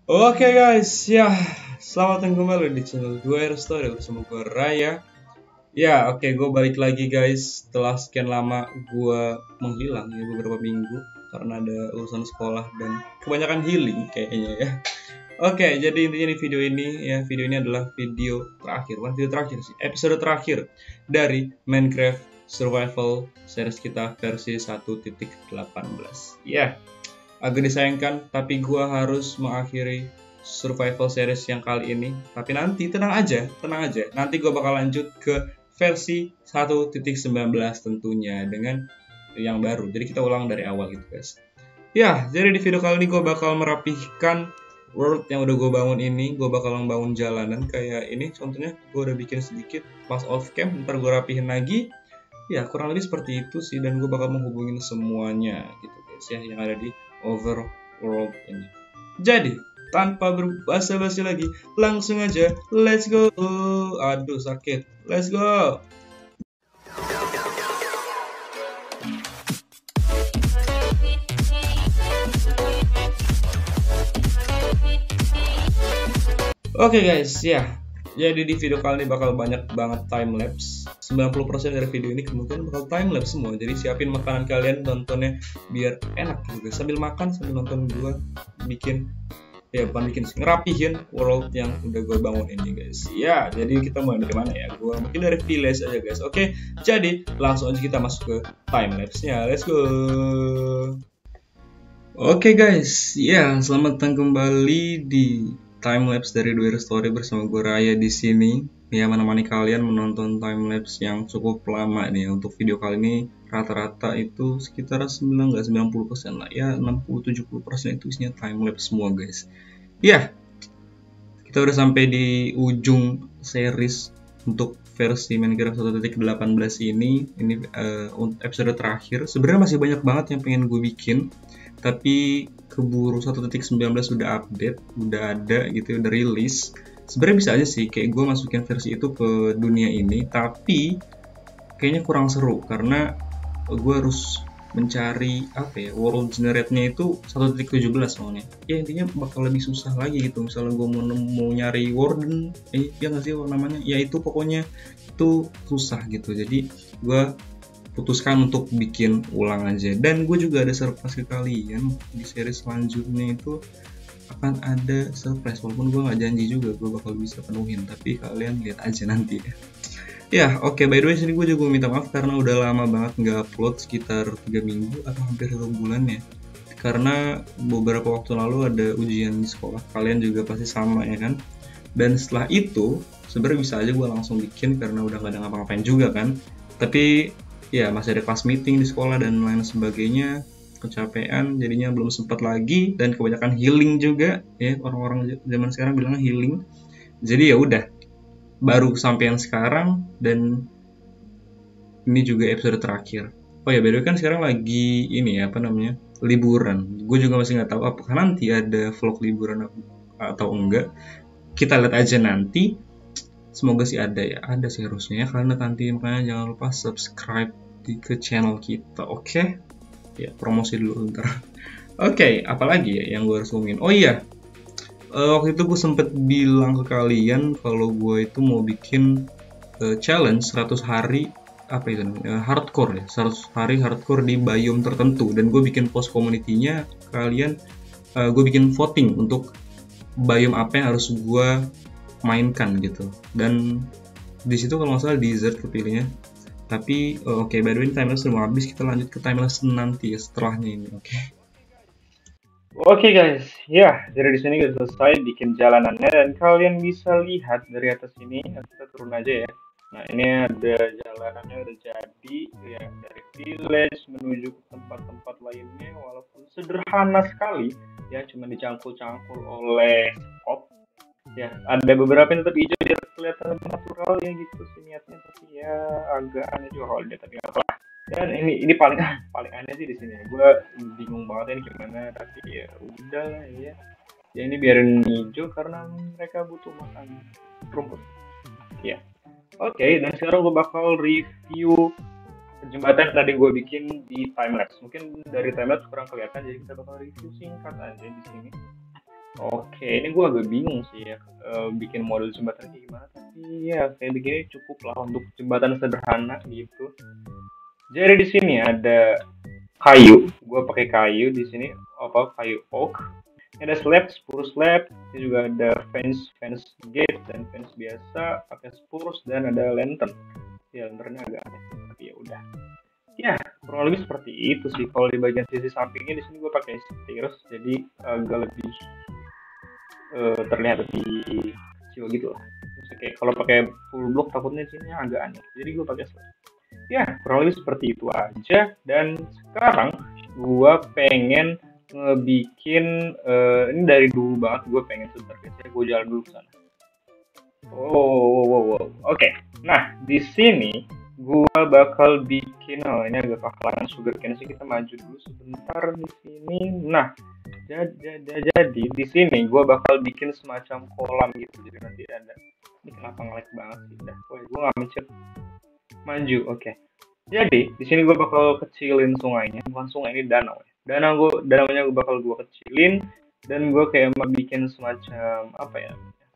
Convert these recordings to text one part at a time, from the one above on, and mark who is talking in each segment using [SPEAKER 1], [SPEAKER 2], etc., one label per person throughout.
[SPEAKER 1] Oke guys, ya selamat datang kembali di channel 2R Story bersama gue Raya. Ya oke, gue balik lagi guys setelah sekian lama gue menghilang ya beberapa minggu karena ada urusan sekolah dan kebanyakan healing kayaknya ya. Oke, jadi intinya di video ini adalah video terakhir, bukan video terakhir sih, episode terakhir dari Minecraft Survival series kita versi 1.18. Ya, agak disayangkan, tapi gue harus mengakhiri survival series yang kali ini. Tapi nanti tenang aja. Nanti gue bakal lanjut ke versi 1.19 tentunya dengan yang baru. Jadi kita ulang dari awal gitu guys. Ya, jadi di video kali ini gue bakal merapihkan world yang udah gue bangun ini. Gue bakal membangun jalanan kayak ini. Contohnya gue udah bikin sedikit pas off cam, ntar gue rapihin lagi. Ya, kurang lebih seperti itu sih, dan gue bakal menghubungin semuanya gitu guys ya yang ada di overworld ini. Jadi, tanpa berbasa-basi lagi, langsung aja let's go. Aduh sakit. Let's go. Oke guys, ya. Jadi di video kali ini bakal banyak banget timelapse. 90% dari video ini kemungkinan bakal timelapse semua. Jadi siapin makanan kalian, nontonnya biar enak juga. Sambil makan, sambil nonton gue bikin, ya bukan bikin, ngerapihin world yang udah gue bangun ini guys. Ya, jadi kita mulai dari mana ya? Gue mungkin dari village aja guys. Oke, jadi langsung aja kita masuk ke timelapse-nya. Let's go. Oke guys, ya selamat datang kembali di timelapse dari Dwyer Story bersama gue Raya di sini. Ya, menemani kalian menonton timelapse yang cukup lama nih. Untuk video kali ini rata-rata itu sekitar 90% lah ya, 60-70% itu isinya timelapse semua guys. Ya, kita udah sampai di ujung series untuk versi Minecraft 1.18 ini. Ini episode terakhir. Sebenarnya masih banyak banget yang pengen gue bikin, tapi keburu 1.19 udah update, udah ada gitu, udah rilis. Sebenarnya bisa aja sih kayak gue masukin versi itu ke dunia ini, tapi kayaknya kurang seru karena gue harus mencari apa ya, world generate-nya itu 1.17 soalnya. Ya intinya bakal lebih susah lagi gitu. Misalnya gue mau nyari warden, ya nggak sih namanya? Ya itu pokoknya itu susah gitu. Jadi gue putuskan untuk bikin ulang aja, dan gue juga ada surprise ke kalian di series selanjutnya. Itu akan ada surprise, walaupun gue nggak janji juga gue bakal bisa penuhin, tapi kalian lihat aja nanti ya. Oke, by the way sini gue juga minta maaf karena udah lama banget nggak upload, sekitar 3 minggu atau hampir 1 bulan ya, karena beberapa waktu lalu ada ujian di sekolah. Kalian juga pasti sama ya kan. Dan setelah itu sebenarnya bisa aja gue langsung bikin karena udah gak ada ngapa-ngapain juga kan, tapi ya masih ada kelas meeting di sekolah dan lain sebagainya, kecapean jadinya belum sempat lagi, dan kebanyakan healing juga ya, orang-orang zaman sekarang bilangnya healing. Jadi ya udah, baru sampean sekarang, dan ini juga episode terakhir. Oh ya, by the way kan sekarang lagi ini ya, apa namanya, liburan. Gue juga masih nggak tahu apakah nanti ada vlog liburan atau enggak. Kita lihat aja nanti. Semoga sih ada ya, ada sih harusnya ya, karena nanti makanya jangan lupa subscribe ke channel kita, oke? Ya, promosi dulu ntar. Oke, apalagi ya yang gue harus ngomongin? Oh iya, waktu itu gue sempet bilang ke kalian kalau gue itu mau bikin challenge 100 hari apa itu namanya, hardcore ya, 100 hari hardcore di biome tertentu, dan gue bikin post community-nya. Kalian, gue bikin voting untuk biome apa yang harus gue mainkan gitu, dan di situ kalau nggak salah desert kepilihnya. Tapi oke, by the way timelapse sudah mau habis, kita lanjut ke timelapse nanti ya setelahnya ini. Oke guys, ya dari di sini kita selesai bikin jalanannya, dan kalian bisa lihat dari atas ini. Kita turun aja ya. Nah, ini ada jalanannya udah jadi ya, dari village menuju ke tempat-tempat lainnya, walaupun sederhana sekali ya, cuma dicangkul-cangkul oleh kop. Ya, ada beberapa yang tetap hijau biar kelihatan lebih natural ya gitu sih niatnya, tapi ya agak aneh juga kalau dia, tapi nggak apa. Dan ini paling paling aneh sih di sini. Gue bingung banget ini gimana, tapi ya udah lah ya. Ya ini biarin hijau karena mereka butuh makan rumput. Ya. Oke, dan sekarang gue bakal review jembatan tadi gue bikin di timelapse. Mungkin dari timelapse kurang kelihatan, jadi kita bakal review singkat aja di sini. Oke, ini gue agak bingung sih ya, bikin model jembatan kayak gimana, tapi ya kayak begini cukup lah untuk jembatan sederhana gitu. Jadi di sini ada kayu, gue pakai kayu di sini, apa, kayu oak. Ini ada slab, spruce slab. Ini juga ada fence gate dan fence biasa pakai spruce, dan ada lantern. Ya, lanternnya agak aneh tapi ya udah. Ya, kurang lebih seperti itu sih. Kalau di bagian sisi sampingnya di sini gue pakai stairs, jadi agak lebih terlihat lebih kecil gitu lah. Terus kayak kalau pakai full block takutnya sini agak aneh. Jadi gue pakai slab. Ya, kurang lebih seperti itu aja. Dan sekarang gue pengen ngebikin ini dari dulu banget gue pengen sebentar guys ya, gue jalan dulu ke sana. Oke. Nah, di sini gua bakal bikin, oh ini agak kehalangan sugarcane sih, kita maju dulu sebentar di sini. Nah, jadi di sini gua bakal bikin semacam kolam gitu. Jadi nanti ada, ini kenapa ngelag banget sih? Dah, woi, gua nggak mencet maju. Oke. Jadi di sini gua bakal kecilin sungainya, bukan sungai, ini danau ya. Danaunya gua bakal kecilin, dan gua kayak mau bikin semacam apa ya?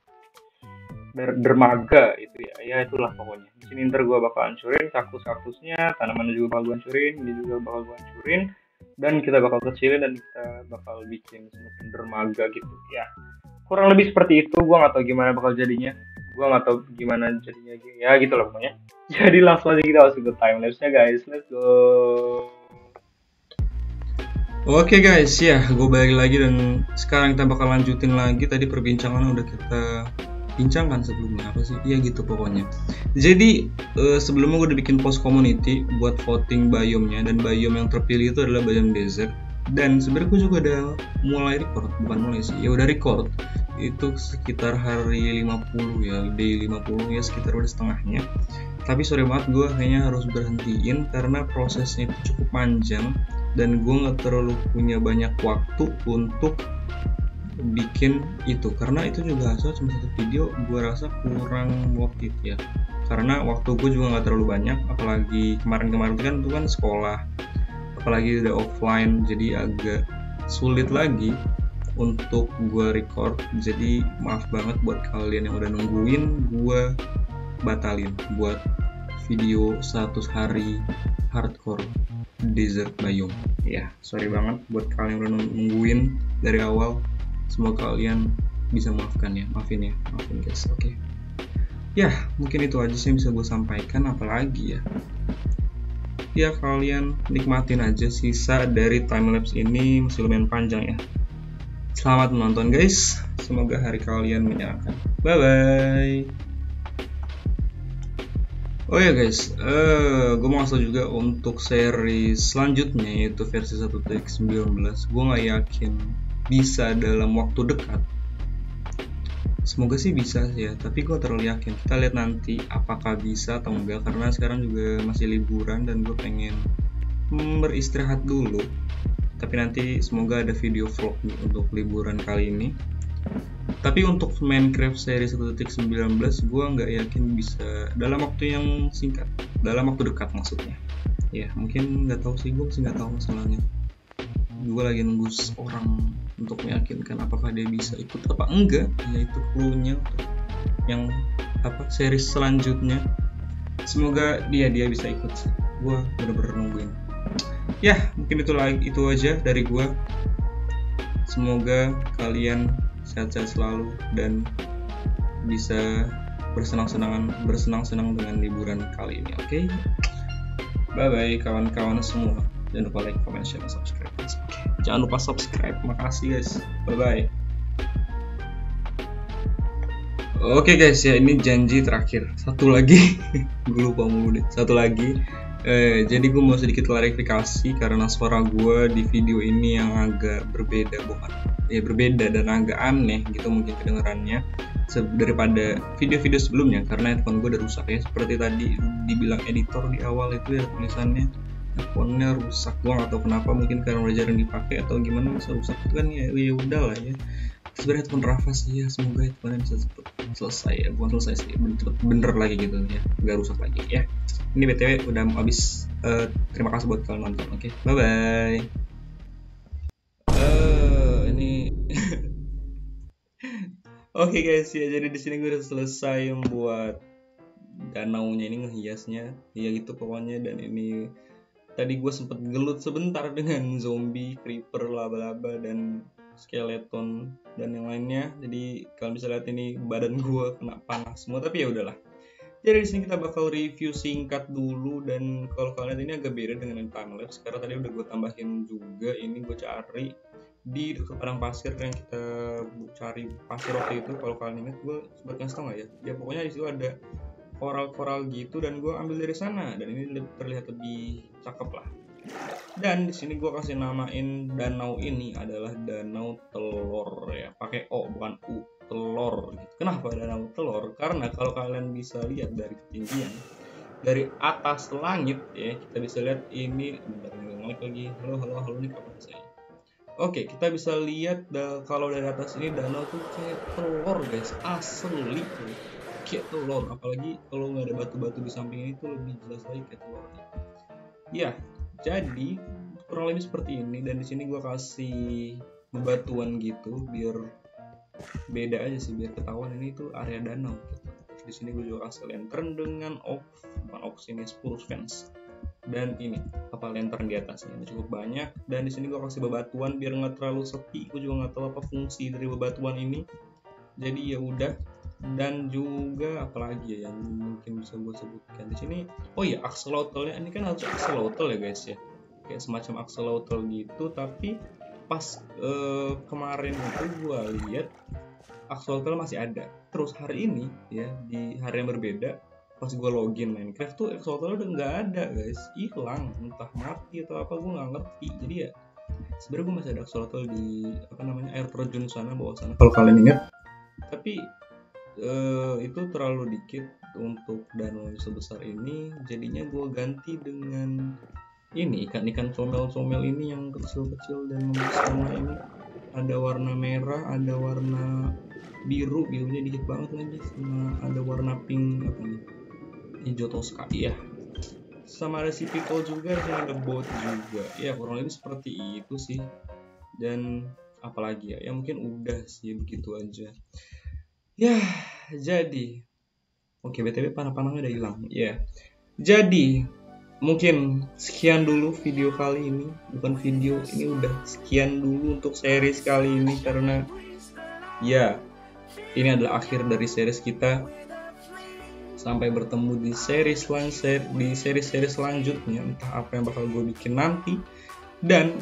[SPEAKER 1] Dermaga itu ya, ya itulah pokoknya. Di sini ntar gue bakal hancurin kaktus-kaktusnya, tanaman juga bakal gue hancurin, ini juga bakal gue hancurin, dan kita bakal kecilin dan kita bakal bikin semacam dermaga gitu ya. Kurang lebih seperti itu, gue nggak tahu gimana bakal jadinya, gue nggak tahu gimana jadinya ya gitu loh pokoknya. Jadi langsung aja kita masuk ke time lapse nya guys, let's go. Oke guys, ya gue balik lagi dan sekarang kita bakal lanjutin lagi. Tadi perbincangan udah kita bincangkan sebelumnya, apa sih? Iya gitu pokoknya. Jadi sebelumnya gue udah bikin post community buat voting biome-nya, dan biome yang terpilih itu adalah biome desert. Dan sebenarnya gue juga udah mulai record, bukan mulai sih, ya udah record. Itu sekitar hari 50 ya, day 50 ya, sekitar udah setengahnya. Tapi sorry banget, gue kayaknya harus berhentiin karena prosesnya itu cukup panjang dan gue nggak terlalu punya banyak waktu untuk bikin itu, karena itu juga hasil cuma satu video, gue rasa kurang worth it ya, karena waktu gue juga nggak terlalu banyak, apalagi kemarin itu kan sekolah, apalagi udah offline, jadi agak sulit lagi untuk gue record. Jadi maaf banget buat kalian yang udah nungguin gue batalin buat video 100 hari hardcore desert biome ya. Sorry banget buat kalian yang udah nungguin dari awal. Semoga kalian bisa maafin guys. Oke. Ya, mungkin itu aja sih yang bisa gue sampaikan, apalagi ya. Ya, kalian nikmatin aja sisa dari timelapse ini, masih lumayan panjang ya. Selamat menonton guys. Semoga hari kalian menyenangkan. Bye bye. Oh ya guys, gue mau kasih juga untuk seri selanjutnya, yaitu versi 1.19. Gue nggak yakin bisa dalam waktu dekat. Semoga sih bisa ya, tapi gue terlalu yakin. Kita lihat nanti apakah bisa atau enggak, karena sekarang juga masih liburan dan gue pengen beristirahat dulu. Tapi nanti semoga ada video vlog nih untuk liburan kali ini. Tapi untuk Minecraft seri 1.19 gue nggak yakin bisa dalam waktu yang singkat, dalam waktu dekat maksudnya. Ya mungkin nggak tahu sih, gue sih nggak tahu masalahnya. Gue lagi nunggu orang untuk meyakinkan apakah dia bisa ikut apa enggak, yaitu clue-nya yang apa series selanjutnya. Semoga dia bisa ikut. Gue bener-bener nungguin. Ya mungkin itu aja dari gue. Semoga kalian sehat-sehat selalu dan bisa bersenang-senang dengan liburan kali ini. Oke? Bye bye kawan-kawan semua. Jangan lupa like, comment, share, dan subscribe. Jangan lupa subscribe. Makasih guys. Bye bye. Oke guys, ya ini janji terakhir. Satu lagi. Gue lupa mulu deh. Satu lagi. Jadi gue mau sedikit klarifikasi karena suara gue di video ini yang agak berbeda, berbeda dan agak aneh gitu mungkin kedengarannya daripada video-video sebelumnya, karena handphone gue udah rusak ya. Seperti tadi dibilang editor di awal itu ya, tulisannya handphonenya rusak. Gue nggak tahu kenapa, mungkin karena udah jarang dipakai atau gimana bisa rusak itu kan ya udah lah ya. Sebenarnya handphone Rafa sih ya, semoga handphone bisa cepet selesai ya, bukan selesai sih, bener lagi gitu ya, nggak rusak lagi ya. Ini BTW udah mau habis. Terima kasih buat kalian nonton. Oke, bye bye. Ini Oke guys, ya jadi di sini gue udah selesai membuat danaunya ini, ngehiasnya ya gitu pokoknya. Dan ini tadi gue sempet gelut sebentar dengan zombie, creeper, laba-laba, dan skeleton dan yang lainnya. Jadi kalian bisa lihat ini badan gue kena panas semua, tapi ya udahlah. Jadi di sini kita bakal review singkat dulu, dan kalau kalian lihat ini agak beda dengan yang timelapse karena tadi udah gue tambahin juga. Ini gue cari di dekat padang pasir yang kita cari pasir waktu itu. Kalau kalian ingat, gue sempat ngasih tau nggak ya? Ya pokoknya di situ ada koral-koral gitu, dan gue ambil dari sana, dan ini terlihat lebih cakep lah. Dan di sini gue kasih namain danau ini adalah Danau Telor ya, pakai O bukan U, telor gitu. Kenapa Danau Telor? Karena kalau kalian bisa lihat dari ketinggian, dari atas langit ya, kita bisa lihat ini, bentar ngelag lagi, halo nih kapan saya. Oke, kita bisa lihat kalau dari atas ini danau tuh kayak telur guys, asli tuh kayak telur. Apalagi kalau nggak ada batu-batu di samping ini tuh lebih jelas lagi kayak telur. Ya, jadi kurang lebih seperti ini. Dan di sini gue kasih bebatuan gitu biar beda aja sih, biar ketahuan ini tuh area danau gitu. Di sini gue juga kasih lantern dengan ini spruce fence. Dan ini kapal lantern di atasnya ini cukup banyak. Dan di sini gue kasih bebatuan biar nggak terlalu sepi. Gue juga nggak tahu apa fungsi dari bebatuan ini, jadi ya udah. Dan juga apalagi ya yang mungkin bisa gue sebutkan di sini. Oh iya, axolotl-nya ini kan harus axolotl ya guys ya, kayak semacam axolotl gitu. Tapi pas kemarin itu gue lihat axolotl masih ada. Terus hari ini ya, di hari yang berbeda, pas gue login Minecraft tuh axolotl udah nggak ada guys, hilang, entah mati atau apa, gue nggak ngerti. Jadi ya sebenarnya gue masih ada axolotl di air terjun sana, bawah sana kalau kalian ingat. Tapi itu terlalu dikit untuk danau sebesar ini, jadinya gue ganti dengan ini ikan-ikan comel-comel ini yang kecil-kecil dan membesarnya. Ini ada warna merah, ada warna birunya dikit banget lagi, sama ada warna pink apa nih, hijau toska ya, sama ada si people juga, dan ada bot juga ya. Kurang lebih seperti itu sih. Dan apalagi ya mungkin udah sih begitu aja ya. Jadi oke, btw panah-panahnya udah hilang ya. Jadi mungkin sekian dulu video kali ini, bukan video ini, udah sekian dulu untuk series kali ini, karena ya ini adalah akhir dari series kita. Sampai bertemu di series selanjutnya, entah apa yang bakal gue bikin nanti. Dan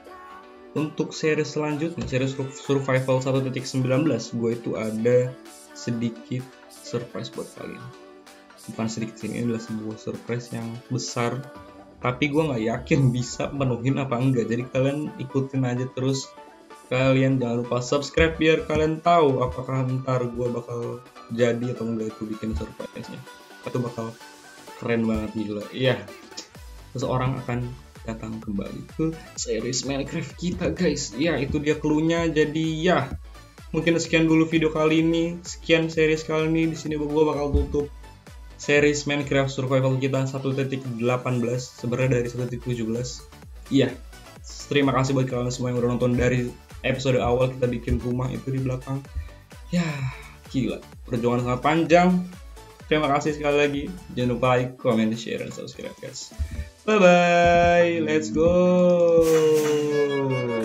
[SPEAKER 1] untuk series selanjutnya, series survival 1.19, gue itu ada sedikit surprise buat kalian. Bukan sedikit, ini adalah sebuah surprise yang besar, tapi gue nggak yakin bisa menuhin apa enggak. Jadi kalian ikutin aja terus. Kalian jangan lupa subscribe biar kalian tahu apakah ntar gue bakal jadi atau enggak itu bikin surprise-nya. Itu bakal keren banget, gila. Iya, seseorang akan datang kembali ke series Minecraft kita guys. Ya itu dia clue-nya. Jadi ya mungkin sekian dulu video kali ini, sekian series kali ini. Di sini gue bakal tutup series Minecraft survival kita 1.18, sebenarnya dari 1.17. Iya, terima kasih buat kalian semua yang udah nonton dari episode awal kita bikin rumah itu di belakang. Ya gila, perjuangan sangat panjang. Terima kasih sekali lagi. Jangan lupa like, comment, share, dan subscribe guys. Bye bye, let's go.